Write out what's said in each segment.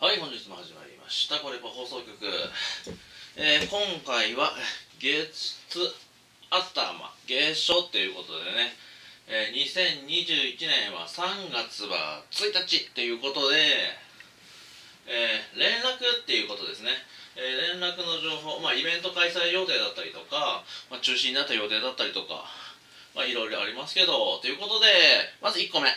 はい、本日も始まりました。コレパ放送局。今回は月頭、月初ということでね、2021年は3月は1日ということで、連絡っていうことですね。連絡の情報、イベント開催予定だったりとか、中止になった予定だったりとか、いろいろありますけど、ということで、まず1個目。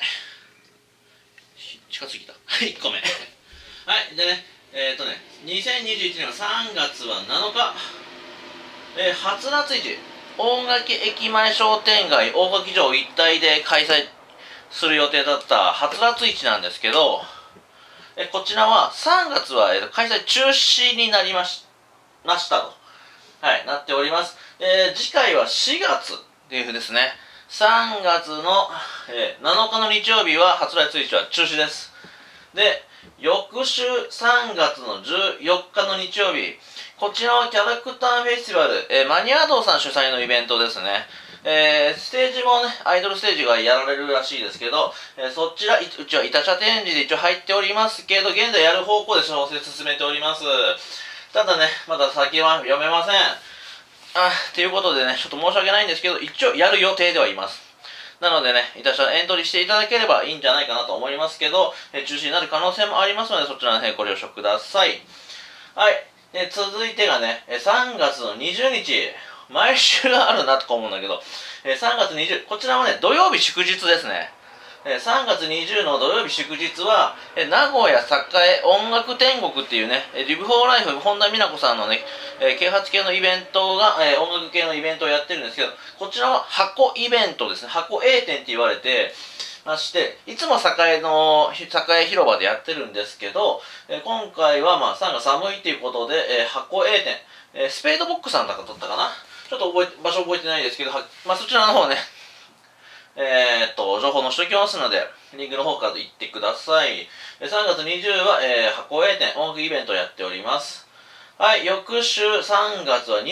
近すぎた。1個目。はい、でね、2021年は3月は7日、初夏市、大垣駅前商店街、大垣城一帯で開催する予定だった初夏市なんですけど、こちらは3月は、開催中止になりましたと、はい、なっております。次回は4月っていう風ですね。3月の、7日の日曜日は初夏市は中止です。で、翌週3月の14日の日曜日、こちらはキャラクターフェスティバル、マニアードさん主催のイベントですね。ステージもね、アイドルステージがやられるらしいですけど、そちら、うちは板車展示で一応入っておりますけど、現在やる方向で調整進めております。ただね、まだ先は読めません。ということでね、ちょっと申し訳ないんですけど、一応やる予定ではいます。なのでね、板車エントリーしていただければいいんじゃないかなと思いますけど、中止になる可能性もありますので、そちらの辺ご了承ください。はい。続いてがね、3月の20日、毎週あるなとか思うんだけど、3月20、こちらはね、土曜日祝日ですね。3月20の土曜日祝日は、名古屋栄音楽天国っていうね、リブフォーライフ本田美奈子さんのね、啓発系のイベントが、音楽系のイベントをやってるんですけど、こちらは箱イベントですね。箱 A 店って言われてまして、いつも栄広場でやってるんですけど、今回は3月寒いっていうことで、箱 A 店、スペードボックスさんだか取ったかな、ちょっと場所覚えてないですけど、そちらの方ね、情報載せておきますので、リンクの方から行ってください。3月20は、箱 A 店音楽イベントをやっております。はい、翌週3月は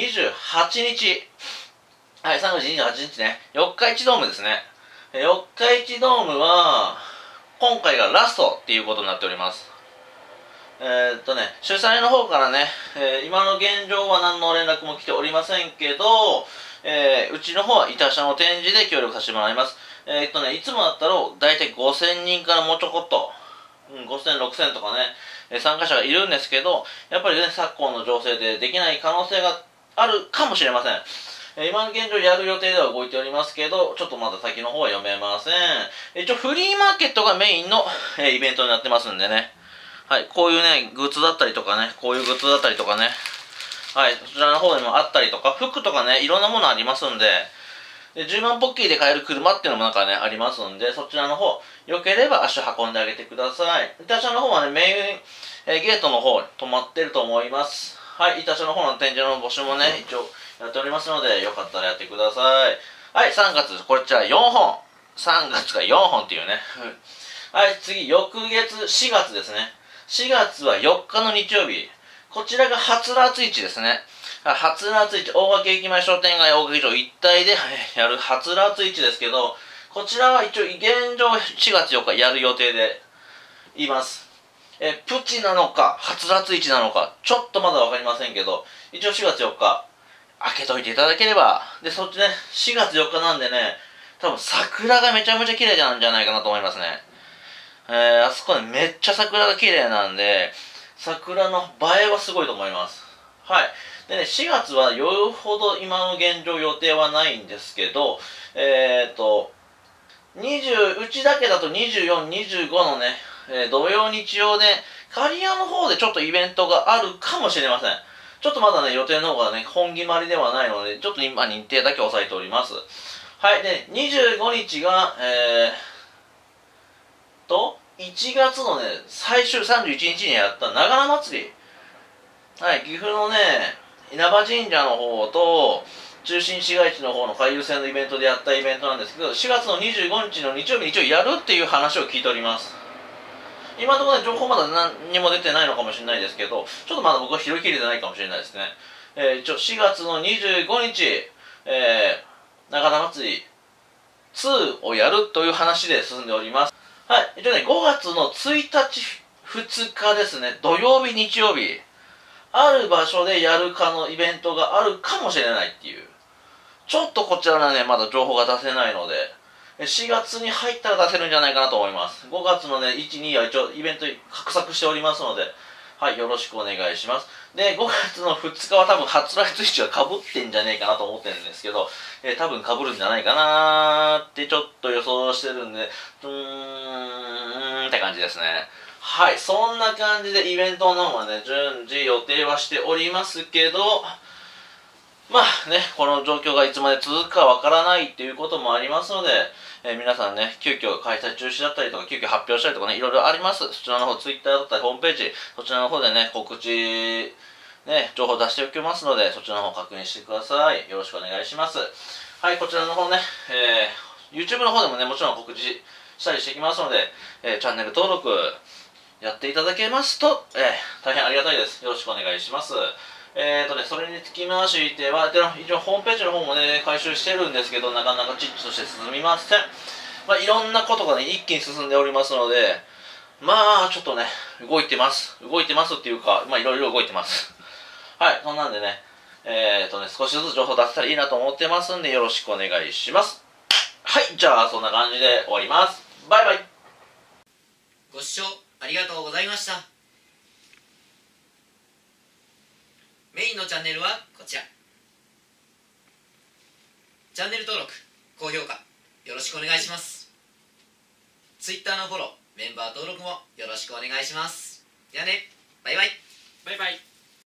28日。はい、3月28日ね。四日市ドームですね。四日市ドームは、今回がラストっていうことになっております。主催の方からね、今の現状は何の連絡も来ておりませんけど、うちの方は板車の展示で協力させてもらいます。いつもだったら大体5000人からもうちょこっと、5000、6000とかね、参加者がいるんですけど、やっぱりね、昨今の情勢でできない可能性があるかもしれません。今の現状やる予定では動いておりますけど、ちょっとまだ先の方は読めません。一応フリーマーケットがメインの、イベントになってますんでね。はい、こういうね、グッズだったりとかね、こういうグッズだったりとかね、はい、そちらの方にもあったりとか、服とかね、いろんなものありますんで、10万ポッキーで買える車っていうのもなんかね、ありますんで、そちらの方、よければ足を運んであげてください。板車の方はね、メイン、ゲートの方に止まってると思います。はい、板車の方の展示の募集もね、一応やっておりますので、よかったらやってください。はい、3月、こちら4本。3月が4本っていうね。はい、次、翌月、4月ですね。4月は4日の日曜日。こちらが初夏市ですね。初夏市、大垣駅前商店街大垣城一帯でやる初夏市ですけど、こちらは一応現状4月4日やる予定でいます。プチなのか、初夏市なのか、ちょっとまだわかりませんけど、一応4月4日、開けといていただければ、で、そっちね、4月4日なんでね、多分桜がめちゃめちゃ綺麗なんじゃないかなと思いますね。あそこね、めっちゃ桜が綺麗なんで、桜の映えはすごいと思います。はい。でね、4月はよほど今の現状予定はないんですけど、うちだけだと24、25のね、土曜日曜で、刈谷の方でちょっとイベントがあるかもしれません。ちょっとまだね、予定の方がね、本決まりではないので、ちょっと今日程だけ押さえております。はい。で、25日が、1月のね、最終31日にやった長良祭り。はい、岐阜のね、稲葉神社の方と、中心市街地の方の回遊船のイベントでやったイベントなんですけど、4月の25日の日曜日に一応やるっていう話を聞いております。今のところね、情報まだ何にも出てないのかもしれないですけど、ちょっとまだ僕は拾いきれてないかもしれないですね。一応4月の25日、長良祭り2をやるという話で進んでおります。はい。一応ね、5月の1日、 2日ですね、土曜日、日曜日、ある場所でやるかのイベントがあるかもしれないっていう。ちょっとこちらはね、まだ情報が出せないので、4月に入ったら出せるんじゃないかなと思います。5月のね、1、2は一応イベント画策しておりますので、はい、よろしくお願いします。で、5月の2日は多分発売ツイッチが被ってんじゃねえかなと思ってるんですけど、多分被るんじゃないかなーってちょっと予想してるんで、って感じですね。はい、そんな感じでイベントの方はね、順次予定はしておりますけど、まあね、この状況がいつまで続くかわからないっていうこともありますので、皆さんね、急遽開催中止だったりとか、急遽発表したりとかね、いろいろあります。そちらの方、ツイッターだったり、ホームページ、そちらの方でね、告知、ね、情報出しておきますので、そちらの方確認してください。よろしくお願いします。はい、こちらの方ね、YouTube の方でもね、もちろん告知したりしてきますので、チャンネル登録やっていただけますと、大変ありがたいです。よろしくお願いします。それにつきましては、一応ホームページの方もね、回収してるんですけど、なかなかチッチとして進みません。まあ、いろんなことがね、一気に進んでおりますので、まあ、ちょっとね、動いてます。動いてますっていうか、まあ、いろいろ動いてます。はい、そんなんでね、少しずつ情報出せたらいいなと思ってますんで、よろしくお願いします。はい、じゃあ、そんな感じで終わります。バイバイ。 ご視聴ありがとうございました。メインのチャンネルはこちら。チャンネル登録、高評価よろしくお願いします。 Twitter のフォロー、メンバー登録もよろしくお願いします。ではね、バイバイ。 バイバイ。